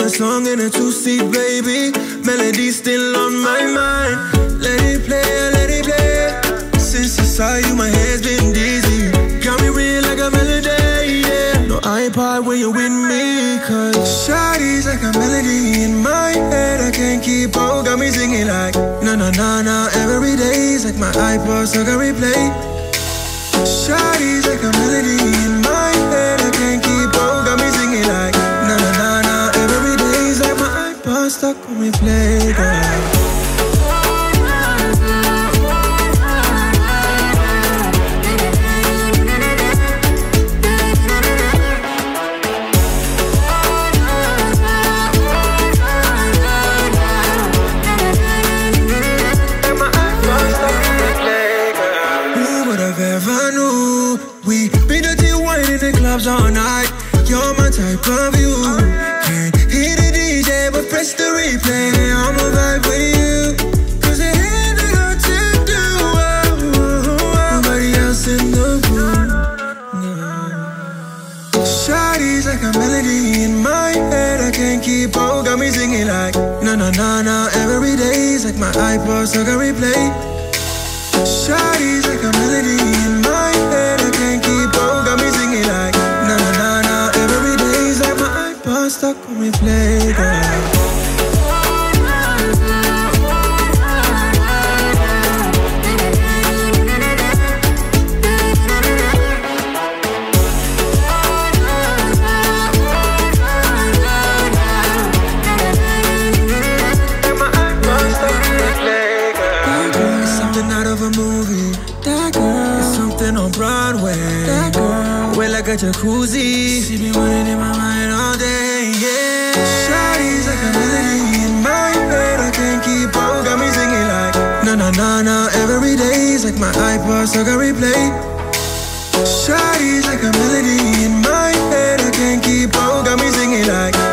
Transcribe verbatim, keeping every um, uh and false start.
a song in a two-seat, baby. Melody still on my mind. Let it play, let it play. Since I saw you, my head's been dizzy. Got me real like a melody, yeah. No iPod when you're with me, cause shawty's like a melody in my head. I can't keep on, got me singing like na na na na. Every day's like my iPod, so I can replay. Shawty's like a melody in my head. I can't keep on, got me singing like na na na na. Every day's like my iPod stuck on replay, girl. All night, you're my type of you. Can't hear the D J, but press the replay. I'ma vibe with you, cause it ain't got to do. Oh, oh, oh, nobody else in the room. No. Shawty's like a melody in my head. I can't keep on, got me singing like na na na na. Every day's like my iPod, so I can replay. Shawty's like a melody in my head. I can't keep on, got me singing like na na na na. Every day's like my iPod stuck on replay, girl. Like a jacuzzi, she be running in my mind all day, yeah. Shawty's like a melody in my head. I can't keep on, got me singing like na na na na. Every day's like my iPod, so I can replay. Shawty's like a melody in my head. I can't keep on, got me singing like